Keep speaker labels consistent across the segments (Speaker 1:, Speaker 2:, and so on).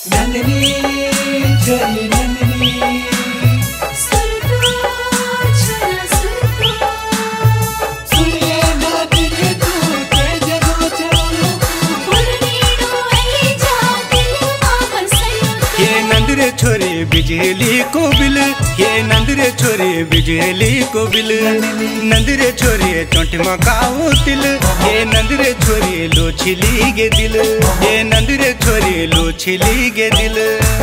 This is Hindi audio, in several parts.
Speaker 1: नंदिनी छोरी नंदिनी
Speaker 2: नंदरे छोरे बिजली को बिल, ये नंदरे छोरे बिजली को बिल। नंदरे छोरे चोंट मकाओ तिल, ये नंदरे छोरे लो छिली गे दिल, ये नंदरे छोरे लो छिली गे दिल।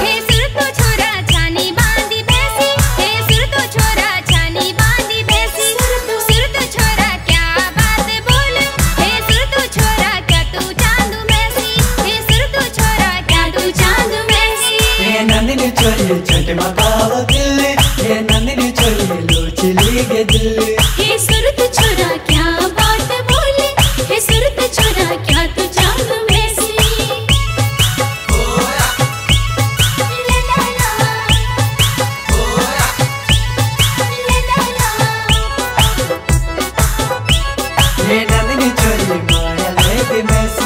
Speaker 1: नंदिनी छोरी छोटे मकाओ दिल, ये नंदिनी छोरी लो छिली गे दिल।
Speaker 3: हे सुरत छोरा क्या बात बोले, हे सुरत छोरा क्या तू जादू में सी।
Speaker 1: ये नंदिनी छोरी माया ले दे मैसी।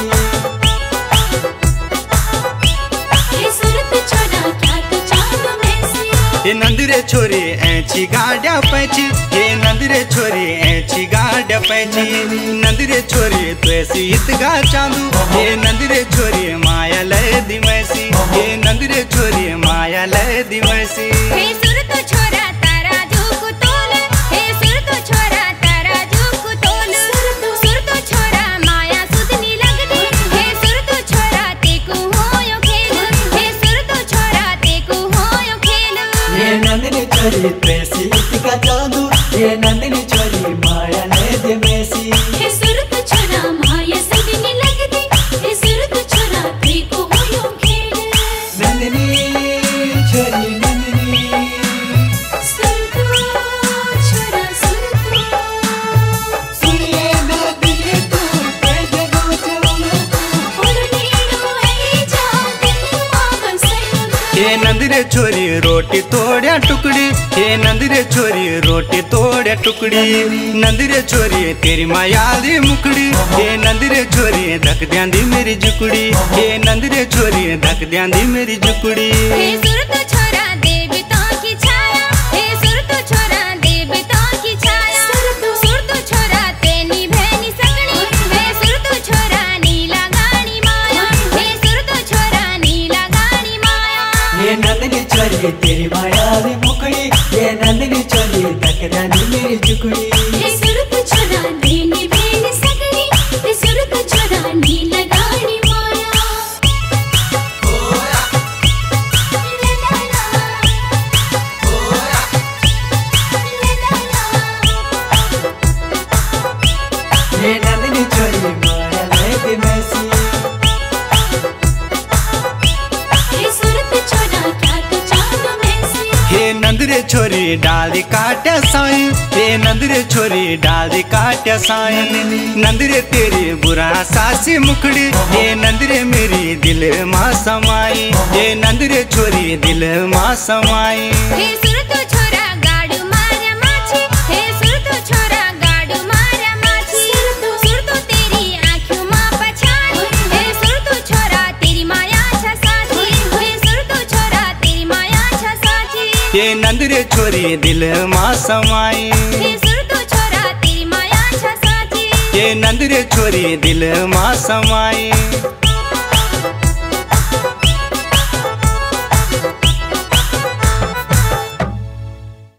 Speaker 2: ये नंदरे छोरी ऐची गाड्या पैची, ये नंदरे छोरी ऐची गाड्या पैची। नंदरे छोरी तो ऐसी इतगा चांदू, ये नंदरे छोरी माया ले दी मैसी, ये नंदरे छोरी माया ले दी मैसी।
Speaker 3: हे सुरत छोरा तारा झूक तोल, हे सुरत छोरा तारा झूक तोल। सुरत छोरा माया सुधनी लगदी, हे सुरत छोरा तेको होयो खेल, हे सुरत छोरा तेको होयो खेल।
Speaker 1: ये नंदिनी छोरी पैसी इतका चांदू, ये नंदिनी छोरी माया ले दे मैसी।
Speaker 3: हे सुरत छोरा माया सुधनी लगदी, हे सुरत छोरा तेको होयो खेल।
Speaker 1: नंदिनी छोरी नंदिनी
Speaker 3: सुरत छोरा सुरत
Speaker 1: सुनिए ना दिल तू पे जगो चलो।
Speaker 2: ये नंदरे छोरी रोटी तोड़या टुकड़ी, ये नंदरे छोरी रोटी तोड़या टुकड़ी। नंदरे छोरी तेरी माया दी मुकड़ी, ये नंदरे छोरी धक द्यांदी मेरी जुकड़ी, ये नंदरे छोरी धक द्यांदी मेरी जुकड़ी।
Speaker 3: हे सुरत छोरा देवता की छाया, हे सुरत छोरा देवता की छाया। सुरत छोरा तेनी भैनी सकनी, हे सुरत छोरा नीला गानी माया, हे सुरत छोरा नीला गानी माया।
Speaker 1: ये नंदिनी छोरी तेरी माया दी मुकड़ी, ये नंदिनी छोरी धकरानी मेरी जुकड़ी।
Speaker 3: हे सुरत छोरा तेनी भैनी सकनी, हे सुरत छोरा नीला गानी माया।
Speaker 1: ये नंदिनी छोरी माया ले दे मैसी।
Speaker 3: हे सुरत छोरा क्या तू जादू में सी।
Speaker 2: हे नंदरे छोरी डाली काट्या साई, हे नंदरे छोरी डाली काट्या साई। नंदरे तेरी बुरा सासी मुखड़ी, हे नंदरे मेरी दिल माँ समाई, हे नंदरे छोरी दिल माँ समाई।
Speaker 3: हे सुरत छोरा गाडू मारा माछी, हे सुरत छोरा गाडू मारा माछी। सुरत तेरी आँखों माँ पछाड़ी, हे सुरत छोरा तेरी माया छा साची, हे सुरत छोरा तेरी माया छा साची।
Speaker 2: ये नंदरे छोरी दिल माँ समाई,
Speaker 3: हे सुरत छोरा तेरी माया छा साची।
Speaker 2: ये नंदरे छोरी दिल माँ समाई।